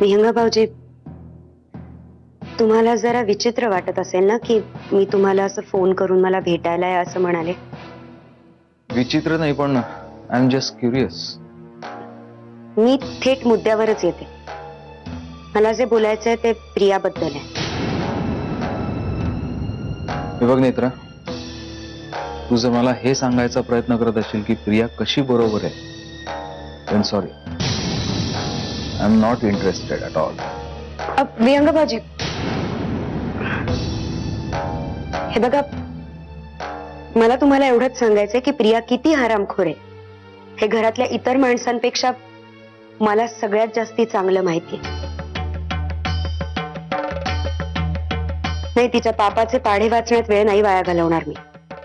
विहंगा भाऊजी, तुम्हाला जरा विचित्र वाटत असेल ना की मी तुम्हाला असं फोन करून मला भेटायला आहे असं म्हणाले. विचित्र नाही, पण आय एम जस्ट क्युरियस. मी थेट मुद्द्यावरच येते. मला जे बोलायचंय ते प्रियाबद्दल आहे. हे बघ नेत्रा, तू जर मला हे सांगायचा प्रयत्न करत असेल की प्रिया कशी बरोबर आहे, then sorry, I am not interested at all. Vihanga भाऊजी, हे बघा, मला तुम्हाला एवढंच सांगायचंय की प्रिया किती हरामखोर आहे हे घरातल्या इतर माणसांपेक्षा मला सगळ्यात जास्ती चांगलं माहिती आहे. नाही, तिच्या पापाचे पाढे वाचण्यात वेळ नाही वाया घालवणार मी.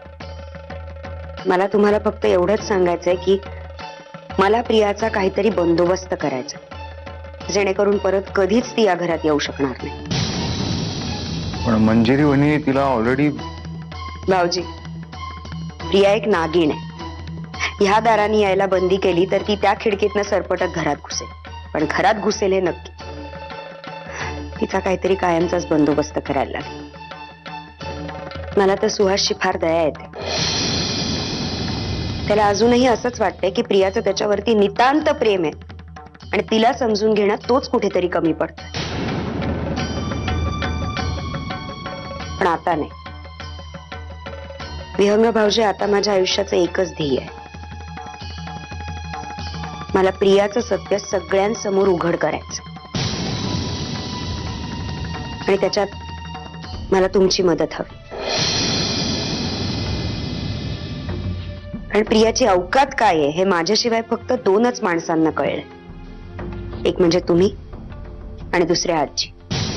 मला तुम्हाला फक्त एवढंच सांगायचंय की मला प्रियाचा काहीतरी बंदोबस्त करायचा, जेणेकरून परत कधीच ती या घरात येऊ शकणार नाही. पण मंजिरी वहिनी तिला ऑलरेडी. भाऊजी, प्रिया एक नागिण आहे. ह्या दाराने यायला बंदी केली तर ती त्या खिडकीतनं सरपटत घरात घुसेल, पण घरात घुसेल हे नक्की. तिचा काहीतरी कायमचाच बंदोबस्त करायला लागेल. मला तर सुहासची फार दया येते. त्याला अजूनही असंच वाटतंय की प्रियाचं त्याच्यावरती नितांत प्रेम आहे आणि तिला समजून घेणं तोच कुठेतरी कमी पडतं. पण आता नाही. विहंग भाऊजी, आता माझ्या आयुष्याचं एकच ध्येय आहे. मला प्रियाचं सत्य सगळ्यांसमोर उघड करायचं आणि त्याच्यात मला तुमची मदत हवी. आणि प्रियाची अवकात काय आहे हे माझ्याशिवाय फक्त दोनच माणसांना कळलंय. एक म्हणजे तुम्ही आणि दुसरे आजी.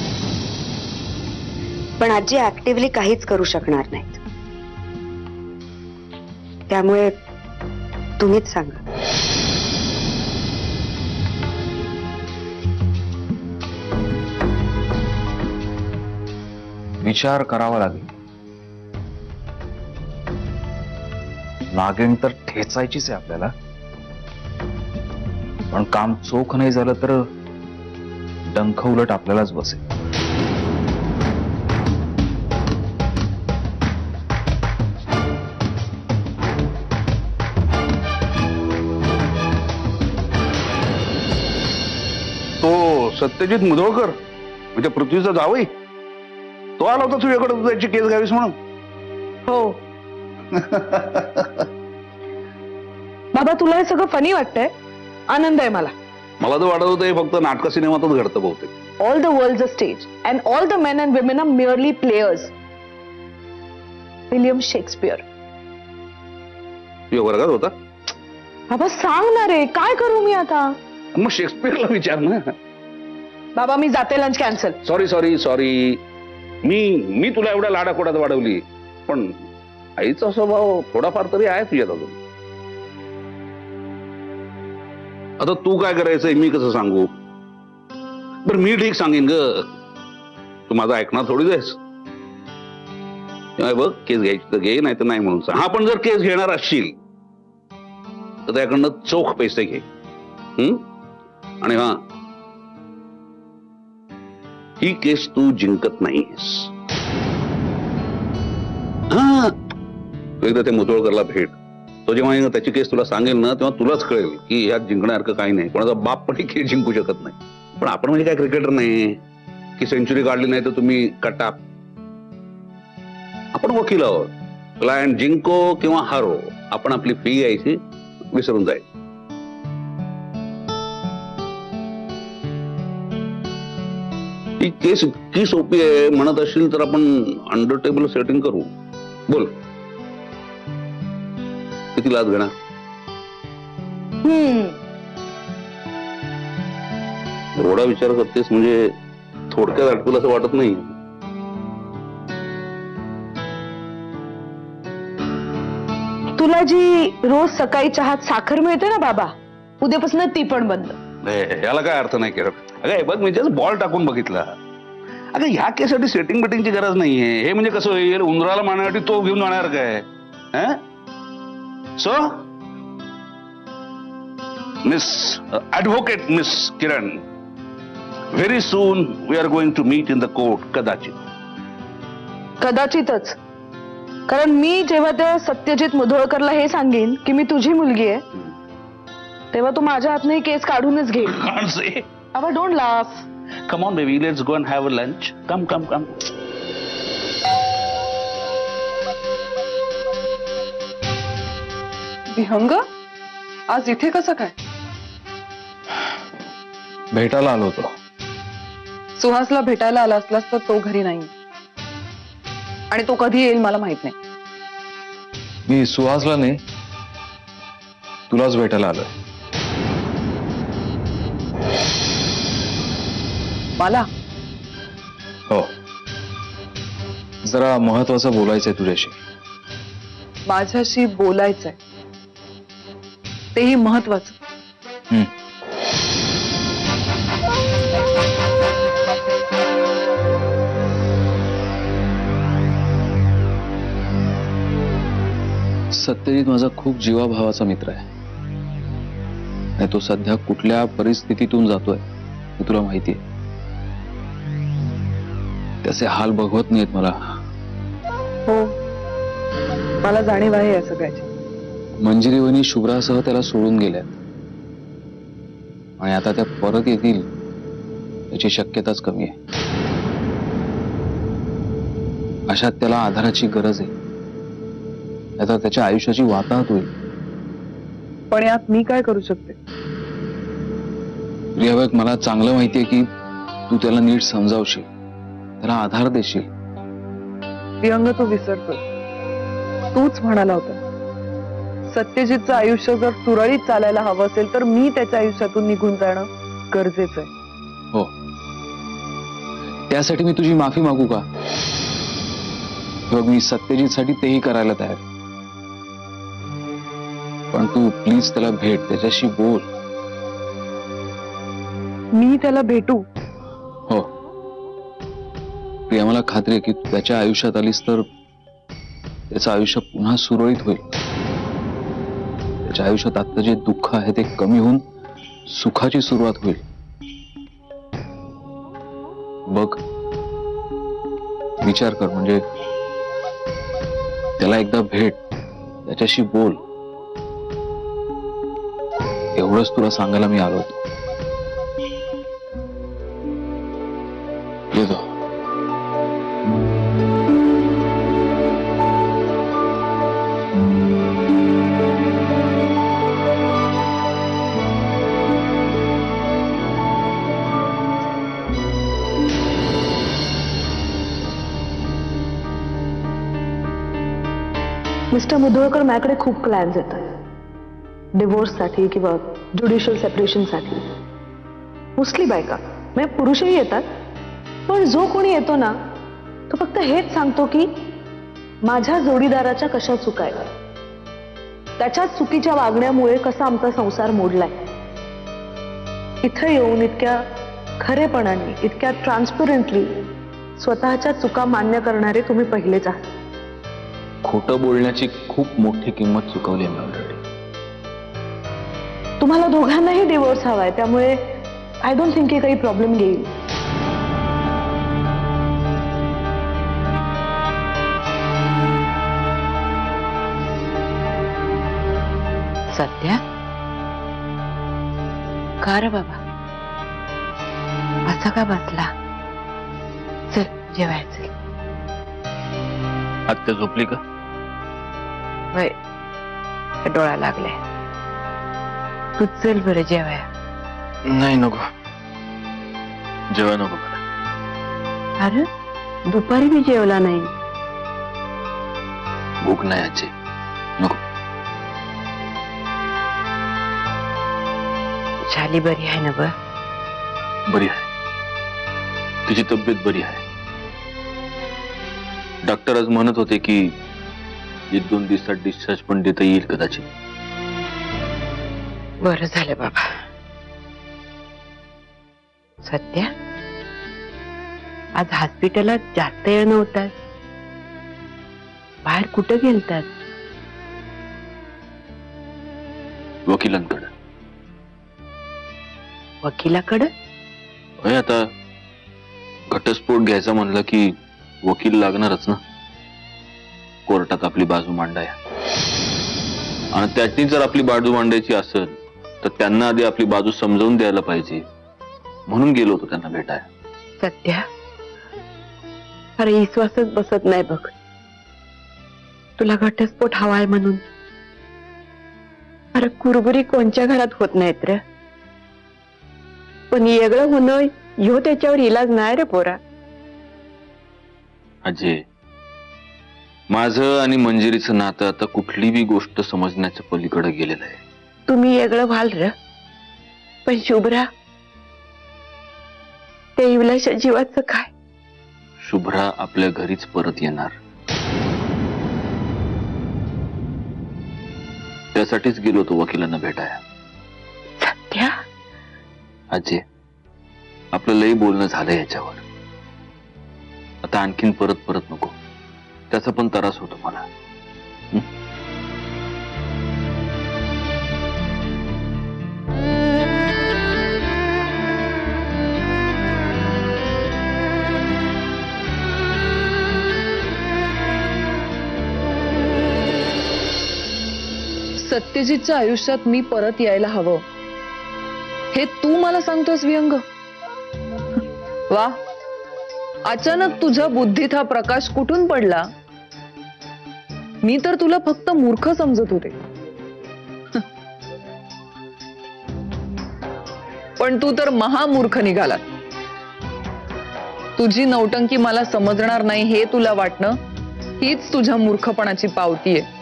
पण आजी ऍक्टिव्हली काहीच करू शकणार नाहीत. त्यामुळे तुम्हीच सांगा. विचार करावा लागेल. नागिण तर ठेचायचीच आहे आपल्याला, पण काम चोख नाही झालं तर डंख उलट आपल्यालाच बसेल. तो सत्यजित मुधोळकर म्हणजे पृथ्वीचा जावई, तो आला होता तुझ्याकडे त्याची केस घ्यावीस म्हणून. हो. बाबा, तुला हे सगळं फनी वाटतंय? आनंद आहे मला. मला तर वाटत होतं हे फक्त नाटक सिनेमातच घडतं बहुतेक. All the world's a stage and all the men and women are merely players. William Shakespeare. तुझ्या वर्गात होता? बाबा सांग ना रे, काय करू मी आता? मग शेक्सपियरला विचार ना. बाबा मी जाते, lunch cancel. Sorry sorry sorry, मी तुला एवढ्या लाडाकोडात वाढवली, पण आईचा स्वभाव थोडाफार तरी आहे तुझ्यात अजून. आता तू काय करायचंय मी कसं सांगू? बरं मी ठीक सांगेन ग, तू माझं ऐकणार थोडी आहेस. बघ, केस घ्यायची तर घे, नाही तर नाही म्हणून सांग. हा, पण जर केस घेणार असशील तर त्याकडनं चोख पैसे घे. आणि हा, ही केस तू जिंकत नाहीस. हा, एकदा ते मुधोळकरला भेट. तो जेव्हा त्याची केस तुला सांगेल ना, तेव्हा तुलाच कळेल की ह्यात जिंकण्यासारखं काही नाही. कोणाचा बाप पण ही केस जिंकू शकत नाही. पण आपण म्हणजे काय क्रिकेटर नाही की सेंचुरी काढली नाही तर तुम्ही कटाप. आपण वकील आहोत. क्लायंट जिंको किंवा हारो, आपण आपली फी घ्यायची, विसरून जायची. ही केस इतकी सोपी आहे म्हणत असशील तर आपण अंडर टेबल सेटिंग करू. बोल, किती लाच घेणार? एवढा विचार करतेस म्हणजे थोडक्यात अटकल असं वाटत नाही. तुला जी रोज सकाळी चहात साखर मिळते ना बाबा, उद्यापासून ती पण बंद. याला काय अर्थ नाही करत. अगं बघ, मी जस्ट बॉल टाकून बघितला. अगं ह्या केससाठी सेटिंग बेटिंगची गरज नाहीये. हे म्हणजे कसं होईल, उंदराला मारण्यासाठी तो घेऊन जाणार काय? So miss advocate miss Kiran, very soon we are going to meet in the court. कदाचित. कदाचितच. कारण मी जेव्हा त्या सत्यजित मुधोळकरला हे सांगेन की मी तुझी मुलगी आहे, तेव्हा तू माझ्या हातनं ही केस काढूनच घेईल. Can't say. अबा don't laugh. Come on, baby. Let's go and have a lunch. Come, come, come. Vihang, आज इथे कसं काय? भेटायला आलो होतो. सुहासला भेटायला आला असलास तर तो घरी नाही आणि तो कधी येईल मला माहित नाही. मी सुहासला नाही, तुलाच भेटायला आलोय. मला हो, जरा महत्वाचं बोलायचंय तुझ्याशी. माझ्याशी बोलायचंय, तेही महत्वाचं. हम्म. सत्यजित माझा खूप जीवाभावाचा मित्र आहे. आणि तो सध्या कुठल्या परिस्थितीतून जातोय हे तुला माहिती आहे. त्याचे हाल बघवत नाहीत मला. हो, मला जाणीव आहे या सगळ्याची. मंजिरी वहिनी शुभ्रासह त्याला सोडून गेल्यात आणि आता त्या परत येतील याची शक्यताच कमी आहे. अशात त्याला आधाराची गरज आहे. आता त्याच्या आयुष्याची वाताहत होईल. पण यात मी काय करू शकते? प्रियाबाई, मला चांगलं माहितीये की तू त्याला नीट समजावशील, त्याला आधार देशील. विहंग, तू विसरतो. तूच म्हणाला होता सत्यजितचं आयुष्य जर सुरळीत चालायला हवं असेल तर मी त्याच्या आयुष्यातून निघून जाणं गरजेचं आहे. हो, त्यासाठी मी तुझी माफी मागू का? बघ, मी सत्यजितसाठी तेही करायला तयार. पण तू प्लीज त्याला भेट, त्याच्याशी बोल. मी त्याला भेटू? हो. प्रिया, मला खात्री आहे की तू त्याच्या आयुष्यात आलीस तर त्याचं आयुष्य पुन्हा सुरळीत होईल. त्याच्या आयुष्यात आता जे दुःख आहे ते कमी होऊन सुखाची सुरुवात होईल. बघ, विचार कर. म्हणजे त्याला एकदा भेट, त्याच्याशी बोल. एवढंच तुला सांगायला मी आलो होतो. येतो. मिस्टर मुधोळकर, माझ्याकडे खूप प्लॅन्स येतात डिवोर्ससाठी किंवा ज्युडिशियल सेपरेशनसाठी. मोस्टली बायका, म्हणजे पुरुषही येतात. पण जो कोणी येतो ना तो फक्त हेच सांगतो की माझ्या जोडीदाराच्या कशा चुका आहेत, त्याच्या चुकीच्या वागण्यामुळे कसा आमचा संसार मोडलाय. इथं येऊन इतक्या खरेपणाने, इतक्या ट्रान्सपरंटली स्वतःच्या चुका मान्य करणारे तुम्ही पहिलेच आहात. खोटं बोलण्याची खूप मोठी किंमत चुकवली मी ऑलरेडी. तुम्हाला दोघांनाही डिवोर्स हवाय, त्यामुळे आय डोंट थिंक की काही प्रॉब्लेम येईल. सध्या का रे बाबा असा का बसला? चल जेवायचं. आत्या झोपली का? वय डोळा लागलाय. तू चल बरं जेवाया. नाही, नको. जेवाय नको मला. अरे दुपारी मी जेवला नाही. भूक नाही आजी, नको. शाली बरी आहे ना? बरी आहे, तिची तब्येत बरी आहे. डॉक्टर आज म्हणत होते की 1-2 दिवसात डिस्चार्ज पण देता येईल कदाचित. बरं झालं बाबा. सध्या आज हॉस्पिटलात जास्त वेळ नव्हतास. बाहेर कुठं गेलतात? वकिलांकडे. वकिलाकडं? आता घटस्फोट घ्यायचा म्हणलं की वकील लागणारच ना, कोर्टात आपली बाजू मांडाया. आणि त्याची जर आपली बाजू मांडायची असेल तर त्यांना आधी आपली बाजू समजावून द्यायला पाहिजे, म्हणून गेलो होतो त्यांना भेटायला. सध्या अरे विश्वासच बसत नाही बघ, तुला घटस्फोट हवाय म्हणून. अरे कुरबुरी कोणच्या घरात होत नाहीत रे, पण वेगळं होणं ह्यो त्याच्यावर इलाज नाही रे पोरा. अजय, माझं आणि मंजिरीचं नातं आता कुठली बी गोष्ट समजण्याच्या पलीकडे गेलेलं आहे. तुम्ही वेगळं व्हाल र, पण शुभ्रा त्या इवलाच्या जीवाचं काय? शुभ्रा आपल्या घरीच परत येणार, त्यासाठीच गेलो होतो वकिलांना भेटायला. सध्या अजय, आपलं लई बोलणं झालं याच्यावर, आता आणखीन परत परत नको, त्याचा पण त्रास होतो मला. सत्यजितच्या आयुष्यात मी परत यायला हवं हे तू मला सांगतोस विहंग? वा, अचानक तुझ्या बुद्धीत हा प्रकाश कुठून पडला? मी तर तुला फक्त मूर्ख समजत होते, पण तू तर महामूर्ख निघालात. तुझी नौटंकी मला समजणार नाही हे तुला वाटणं हीच तुझ्या मूर्खपणाची पावती आहे.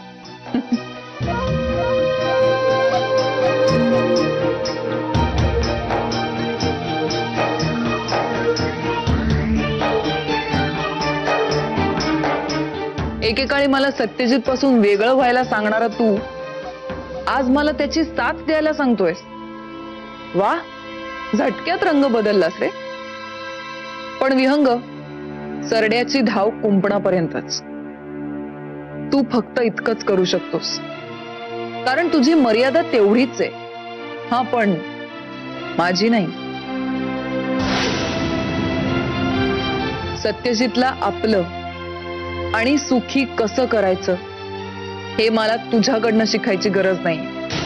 एकेकाळी मला सत्यजित पासून वेगळं व्हायला सांगणारा तू आज मला त्याची साथ द्यायला सांगतोयस. वा, झटक्यात रंग बदललास रे. पण विहंग, सरड्याची धाव कुंपणापर्यंतच. तू फक्त इतकंच करू शकतोस, कारण तुझी मर्यादा तेवढीच आहे. हा, पण माझी नाही. सत्यजितला आपलं आणि सुखी कसं करायचं हे मला तुझ्याकडनं शिकायची गरज नाही.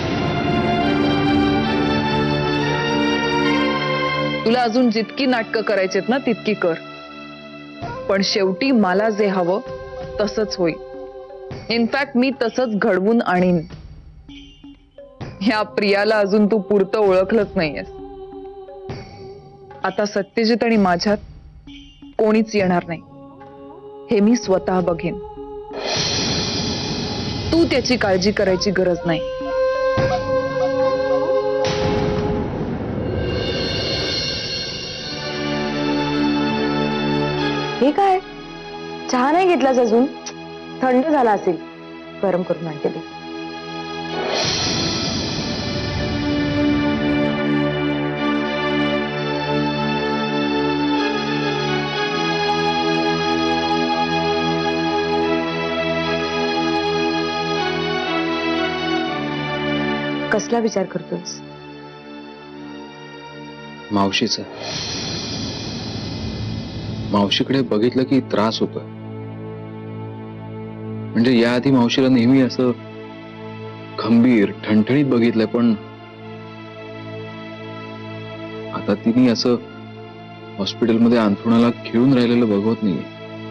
तुला अजून जितकी नाटकं करायचीत ना तितकी कर, पण शेवटी मला जे हवं तसंच होईल. इनफॅक्ट मी तसंच घडवून आणीन. ह्या प्रियाला अजून तू पुरतं ओळखलंच नाहीयेस. आता सत्यजित आणि माझ्यात कोणीच येणार नाही हे मी स्वतः बघेन. तू त्याची काळजी करायची गरज नाही. हे काय, चहा नाही घेतलास अजून? थंड झाला असेल, गरम करून आणते ते. कसला विचार करतोस? मावशीचा. मावशीकडे बघितलं की त्रास होतोय. म्हणजे याआधी मावशीला नेहमी असं खंबीर ठणठणीत बघितलंय, पण आता तिने असं हॉस्पिटलमध्ये अंथरुणाला खिळून राहिलेलं बघवत नाहीये.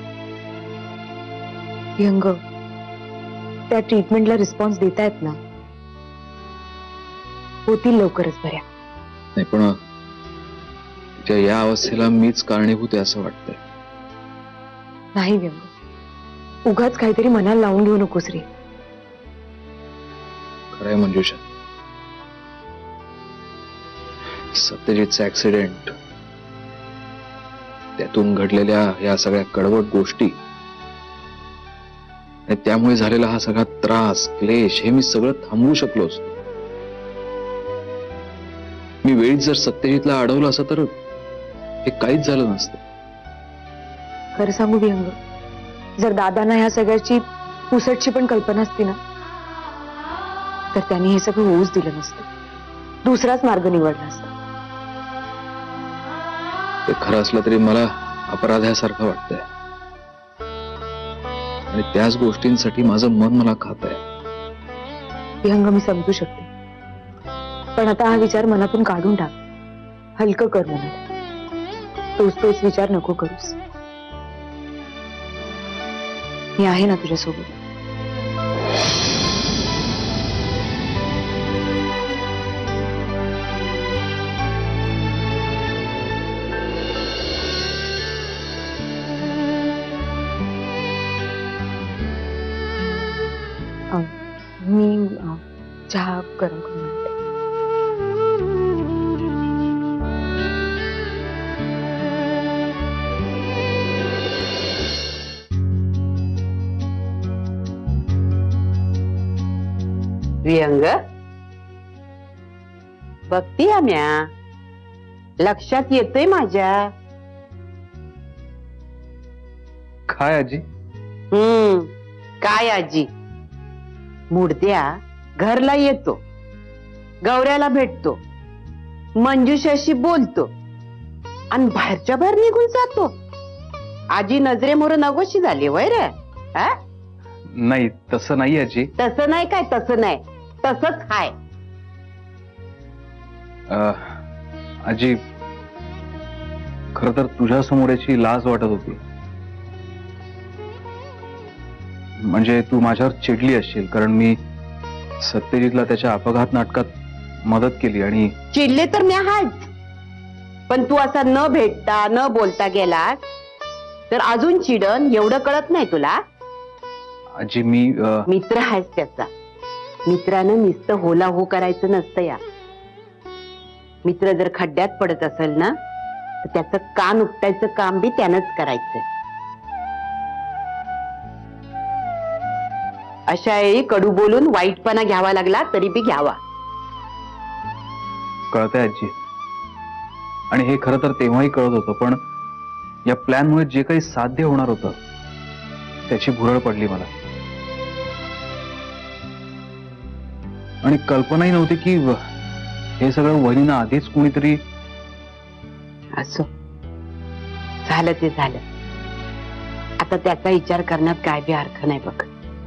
यंग, त्या ट्रीटमेंटला रिस्पॉन्स देतायत ना, होतील लवकरच बऱ्या. नाही, पण तिच्या या अवस्थेला मीच कारणीभूत आहे असं वाटतंय. नाही व्यंग, उगाच काहीतरी मनाला लावून घेऊ नकोस रे. खरंय मंजुषा, सत्यजितचा ऍक्सिडेंट, त्यातून घडलेल्या या सगळ्या कडवट गोष्टी, त्यामुळे झालेला हा सगळा त्रास, क्लेश, हे मी सगळं थांबवू शकलो असतो. मी वेळीच जर सत्यजितला अडवलं असं तर हे काहीच झालं नसतं. खरं सांगू व्यंग, जर दादांना ह्या सगळ्याची पुसटची पण कल्पना असती ना, तर त्यांनी हे सगळं होऊच दिलं नसतं. दुसराच मार्ग निवडला असता. ते खरं असलं तरी मला अपराध्यासारखं वाटतंय आणि त्याच गोष्टींसाठी माझं मन मला खात आहे. विहंग मी समजू शकते, पण आता हा विचार मनातून काढून टाक, हलकं कर मनात. तोच विचार नको करूस. मी आहे ना तुझ्यासोबत. मी चहा गरम करून आणते. विहंग बघती आम्या, लक्षात येतोय माझ्या. काय आजी? काय आजी? मुडद्या घरला येतो, गौऱ्याला भेटतो, मंजुषाशी बोलतो आणि बाहेरच्या बाहेर निघून जातो. आजी नजरेमोर नगोशी झाली वय रे? नाही तसं नाही आजी. तसं नाही काय? तसं नाही, तसंच हाय. आजी खर तर तुझ्या समोर याची लाज वाटत होती. म्हणजे तू माझ्यावर चिडली असशील कारण मी सत्यजितला त्याच्या अपघात नाटकात मदत केली. आणि चिडले तर मी हाच, पण तू असा न भेटता न बोलता गेला तर अजून चिडन एवढं कळत नाही तुला? आजी मी मित्र आहेस त्याचा. मित्रानं नुसतं होला हो करायचं नसतं या. मित्र जर खड्ड्यात पडत असेल ना तर त्याचं कान उपटायचं काम बी त्यानंच करायचं. अशा वेळी कडू बोलून वाईटपणा घ्यावा लागला तरी बी घ्यावा. कळतंय आजी, आणि हे खरं तर तेव्हाही कळत होतं, पण या प्लॅनमुळे जे काही साध्य होणार होतं त्याची भुरळ पडली मला. आणि कल्पनाही नव्हती की हे सगळं वहिनीनं आधीच कोणीतरी. असो, झालं ते झालं. आता त्याचा विचार करण्यात काय बी अर्थ नाही बघ.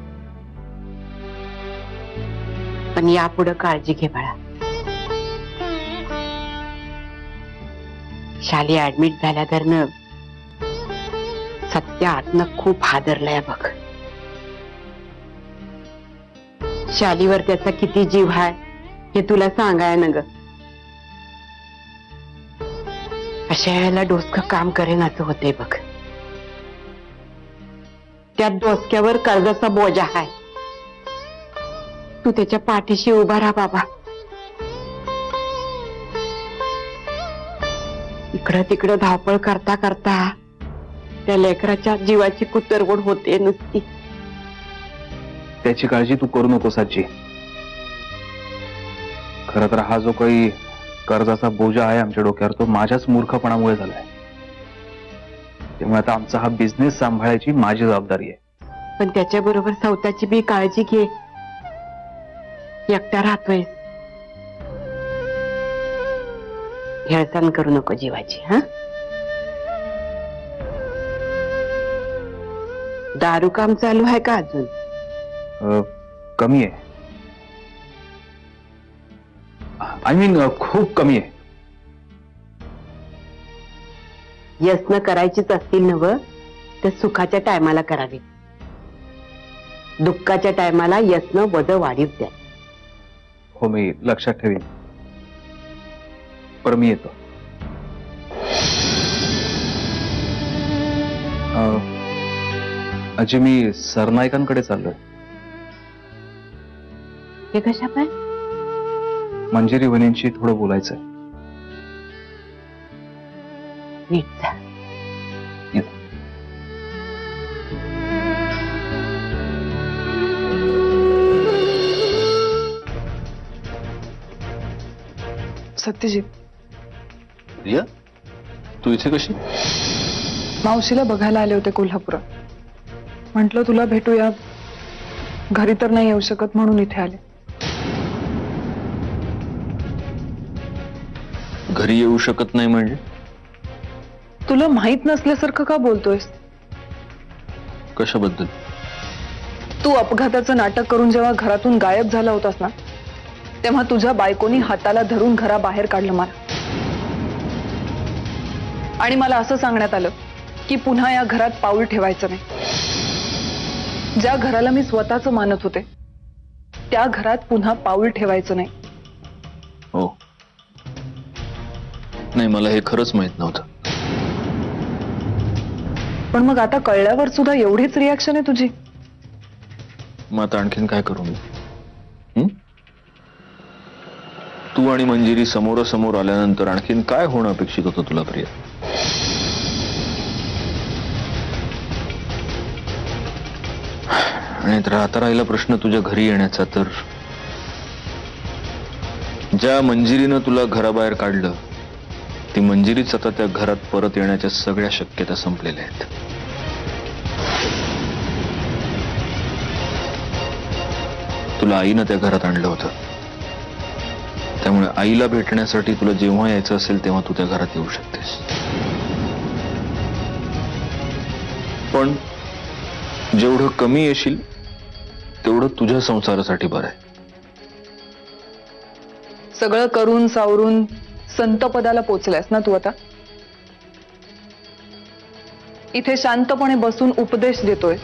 पण यापुढे काळजी घे बाळा. शाली ऍडमिट झाल्या तर न सत्य आतनं खूप हादरलाय बघ. शालीवर त्याचा किती जीव आहे हे तुला सांगाय ना ग. अशा वेळेला डोसकं काम करेन असं होते बघ. त्या डोसक्यावर कर्जाचा बोजा आहे. तू त्याच्या पाठीशी उभा राहा बाबा. इकडं तिकडं धावपळ करता करता त्या लेकराच्या जीवाची कुतरवड होते नुसती. त्याची काळजी तू करू नकोस आजी. खरं तर हा जो काही कर्जाचा बोजा आहे आमच्या डोक्यावर तो माझ्याच मूर्खपणामुळे झालाय. त्यामुळे आता आमचा हा बिझनेस सांभाळायची माझी जबाबदारी आहे. पण त्याच्याबरोबर स्वतःची बी काळजी घे. एकटा राहतोय, हेळसाण करू नको जीवाची. हा, दारू काम चालू आहे का अजून? कमी आहे. आय मीन खूप कमी आहे. यत्न करायचीच असतील नव तर सुखाच्या टायमाला करावी. दुःखाच्या टायमाला यत्न वद वाढीव द्या. हो, मी लक्षात ठेवीन. पर मी येतो. आजी मी सरनाईकांकडे चाललोय. हे कशा पाय? मंजिरी वहिनींशी थोडं बोलायचंय. नीट जा. सत्यजित, रिया, तू इथे कशी? मावशीला बघायला आले होते कोल्हापुरात. म्हटलं तुला भेटूया, घरी तर नाही येऊ शकत म्हणून इथे आले. घरी येऊ शकत नाही म्हणजे? तुला माहित नसल्यासारखं का बोलतोयस? कशाबद्दल? तू अपघाताचं नाटक करून जेव्हा घरातून गायब झाला होतास ना, तेव्हा तुझ्या बायकोनी हाताला धरून घराबाहेर काढलं मला, आणि मला असं सांगण्यात आलं की पुन्हा या घरात पाऊल ठेवायचं नाही. ज्या घराला मी स्वतःच मानत होते त्या घरात पुन्हा पाऊल ठेवायचं नाही. हो, नाही, मला हे खरंच माहित नव्हतं. पण मग आता कळल्यावर सुद्धा एवढीच रिॲक्शन आहे तुझी? मग आता आणखीन काय करू मी? तू आणि मंजिरी समोरासमोर आल्यानंतर आणखीन काय होणं अपेक्षित होतं तुला, प्रिया? आणि आता राहिला प्रश्न तुझ्या घरी येण्याचा, तर ज्या मंजिरीनं तुला घराबाहेर काढलं ती मंजिरीच आता त्या घरात परत येण्याच्या सगळ्या शक्यता संपलेल्या आहेत. तुला आईनं त्या घरात आणलं होतं, त्यामुळे आईला भेटण्यासाठी तुला जेव्हा यायचं असेल तेव्हा तू त्या घरात येऊ शकतेस. पण जेवढं कमी येशील तेवढं तुझ्या संसारासाठी बरं आहे. सगळं करून सावरून संतपदाला पोचलायस ना तू आता? इथे शांतपणे बसून उपदेश देतोय.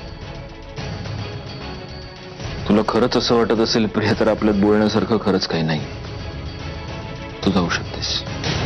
तुला खरंच असं वाटत असेल प्रिया, तर आपल्यात बोलण्यासारखं खरंच काही नाही. तू जाऊ शकतेस.